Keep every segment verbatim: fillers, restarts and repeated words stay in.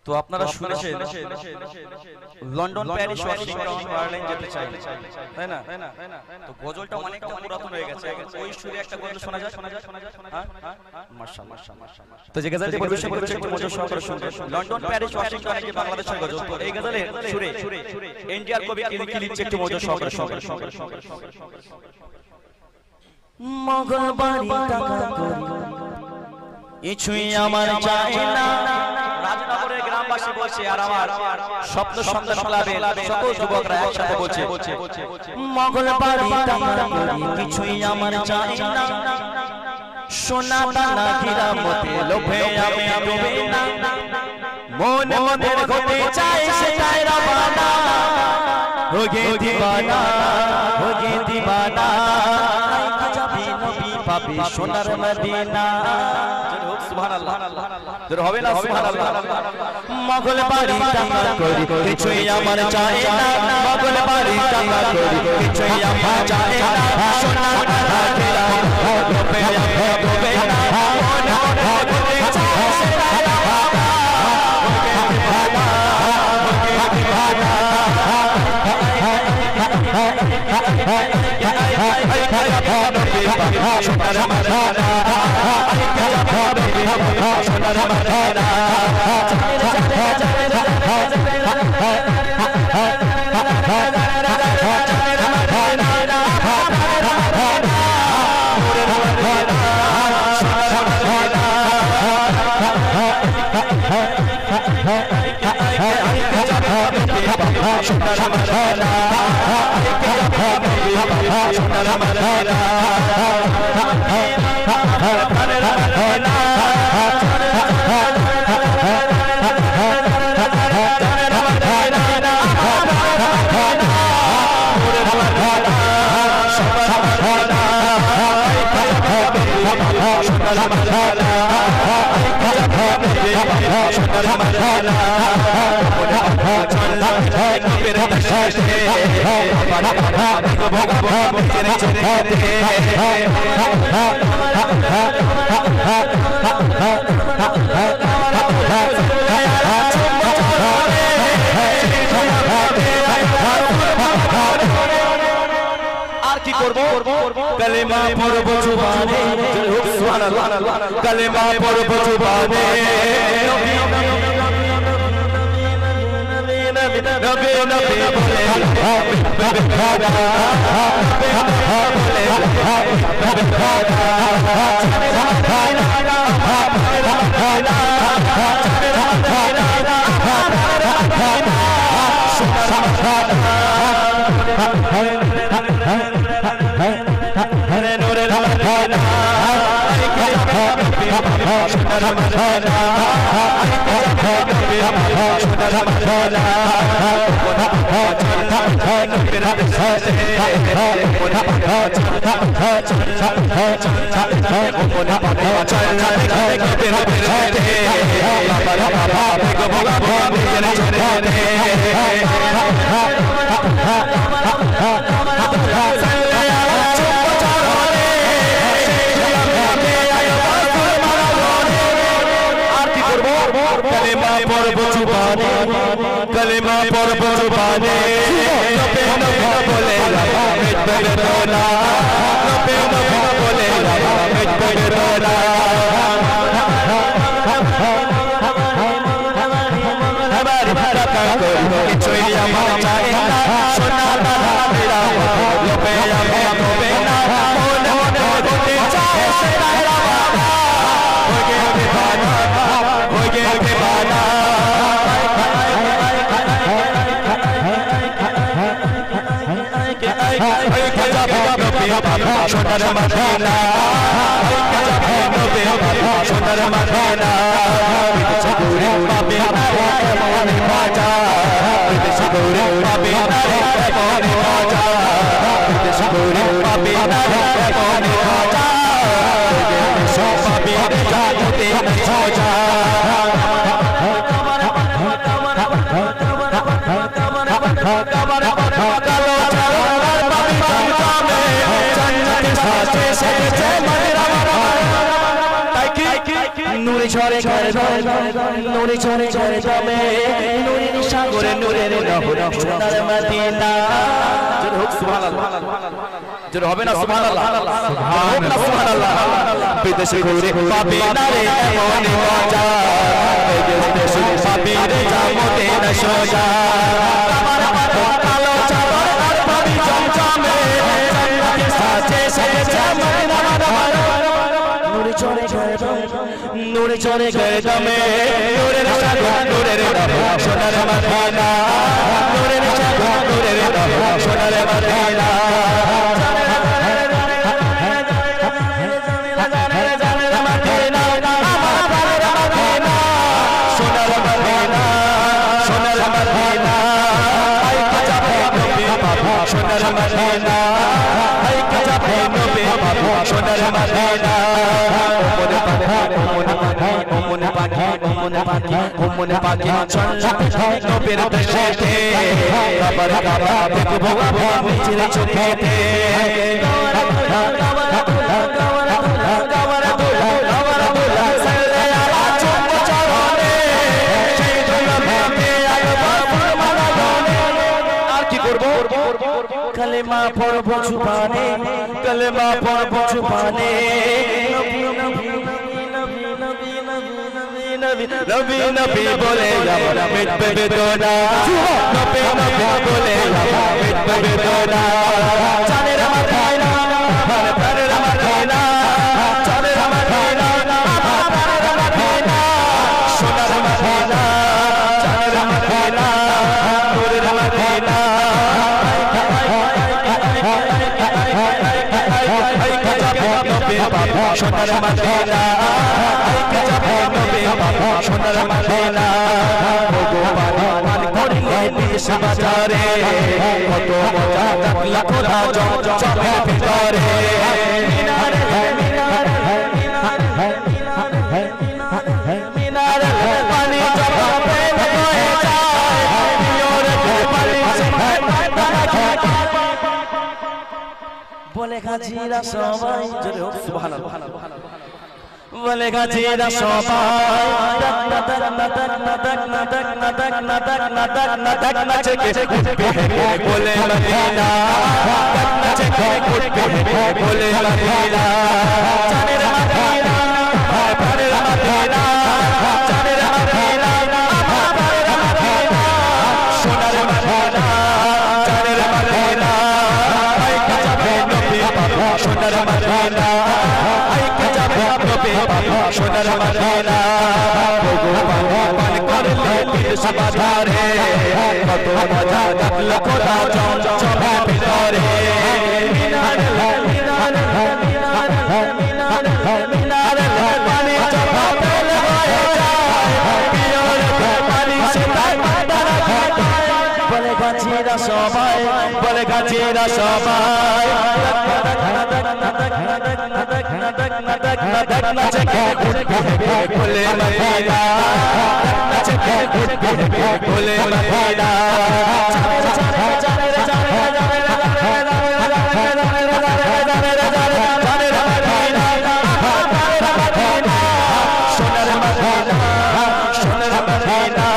তো আপনারা শুনেছেন লন্ডন প্যারিস ওয়াশিংটন বার্লিন যেতে চাই তাই না তো গজলটা অনেকটা পুরাতন হয়ে গেছে ওই সুরে একটা গজল শোনা যায় শোনা যায় শোনা যায় মাশাআল্লাহ মাশাআল্লাহ তো যে গজলটি পরিবেশন করেছে একটু মনোযোগ সহকারে শুনবেন লন্ডন প্যারিস ওয়াশিংটন এই বাংলাদেশের গজল তো এই গজলের সুরে এনটিআর কবি কি লিখছে একটু মনোযোগ সহকারে শুনবেন মগল বাড়ি টাকা করি কিছুই আমার চাই না রাজনগরের গ্রামবাসী বলছে আর আমার স্বপ্ন সন্তান ক্লাবের সকল যুবকরা একসাথে বলছে মগল বাড়ি টাকা করি কিছুই আমার চাই না সোনা দানা হীরা মতে লোভে আমি ডুবে না মন মনের হতে চাই সেটাই রবানা हो गे दीवाना हो गे दीवाना যাবি নবী পাবি সোনার মদিনা সুবহানাল্লাহ জোরে হবে না সুবহানাল্লাহ মগল বাড়ি টাকা করি কিছুই আমার চাই না মগল বাড়ি টাকা করি কিছুই আমার চাই না সোনা দানা হীরা লোভে আমি ডুবে না মন মনের হতে চাই সেটাই রবানা हो गे दीवाना हो गे दीवाना कलेमा पढ़ब जुबाने सुभानाल्लाह कलेमा पढ़ब जुबाने नबी नबी बोले कलेमा पढ़ब जुबाने कलेमा पढ़ब जुबाने नबे नबे बोले मिट रोना नबे नबे बोले मिट रोना हमारे भारत का कोई कोई हमारा चाहे ना सोना दाना मेरा नबे नबे नबे ना मोन मोन होते चाहे सेरा रवाना हो गए दीवाना हो गए दीवाना সোনার মদিনা সোনার মদিনা সগুরে পাবে মনে বাজা সগুরে পাবে মনে বাজা সগুরে পাবে মনে বাজা সব পাবে জানতে সোজা नूरे ঝরে ঝরে নুরে ঝরে ঝরে দমে নুরের সাগরে নুরের নহর সোনার মদিনা জোরে হোক সুবহানাল্লাহ জোরে হবে না সুবহানাল্লাহ সুবহানাল্লাহ সুবহানাল্লাহ বিদেশে ঘুরে পাবে না রে এমন মজা বিদেশে পাবে রে জামতে না সোজা আমার আমার কালো চাদর আর পাবি জমজমে জান্নাতের সাজে সাজে নুরে ঝরে ঝরে নুরে ঝরে ঝরে দমে নুরের সাগর নুরের নহর সোনার মদিনা নুরের সাগর নুরের নহর সোনার মদিনা সোনার মদিনা হাই কাজা নবে সোনার মদিনা ওমনে পাখি ওমনে পাখি ওমনে পাখি ওমনে পাখি ওমনে পাখি চল নবের দেশেতে কাবার কাবা দেখবো আমি চিরে চোখেতে কাবার কাবার কাবার কাবার কাবার সাল্লে আলা চুম্ব চরণে সেই ধর্মে আকবার ফরমানা গানে আর কি করব कलेमा पढ़बो जुबाने कलेमा पढ़बो जुबाने नबी नबी नबी नबी नबी नबी नबी बोले हमरा मिटबे बेदना नबी नबी बोले हमरा मिटबे बेदना जाने रे मदीना हर पर रे मदीना जाने रे मदीना हर पर रे मदीना सोनार मदीना जाने रे मदीना नूर रे मदीना সোনার মদিনা আই কাজা নবে সোনার মদিনা ভগবান করলে দেশ বাজারে কত মজা থাকলা খোদা জমজমে ভিতরে মিনারে মিনারে মিনারে মিনারে পানি জমে হয়ে যায় পিওর পানি জমে বলে গাজীরা সবাই জোরে হোক সুবহানাল্লাহ বলে গাজীরা সবাই তাক না তাক না তাক না তাক না তাক না তাক না তাক না তাক না তাক না চেকে উঠবে বলে মদিনা তাক না চেকে উঠবে বলে মদিনা জানে রে মদিনা পারে রে মদিনা জানে রে মদিনা পারে রে মদিনা সোনার মদিনা জানে রে মদিনা সোনার মদিনা আই কাজা নবে সোনার মদিনা ভগবান করলে দেশ বাজারে কত মজা থাকলো খোদা জমজমে ভিতরে মিনারে মিনারে মিনারে মিনারে মিনারে পানি জমে হয়ে যায় পিওর পানি সে বলে গাজীরা সবাই বলে গাজীরা সবাই বলে মদিনা বলে মদিনা সোনার মদিনা সোনার মদিনা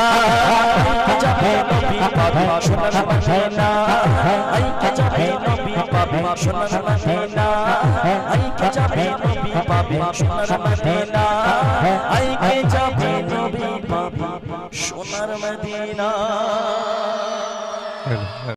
সোনার মদিনা আই কাজা নবী পাবে সোনার মদিনা আই কাজা নবী পাবে সোনার মদিনা আই কাজা নবী পাবে সোনার মদিনা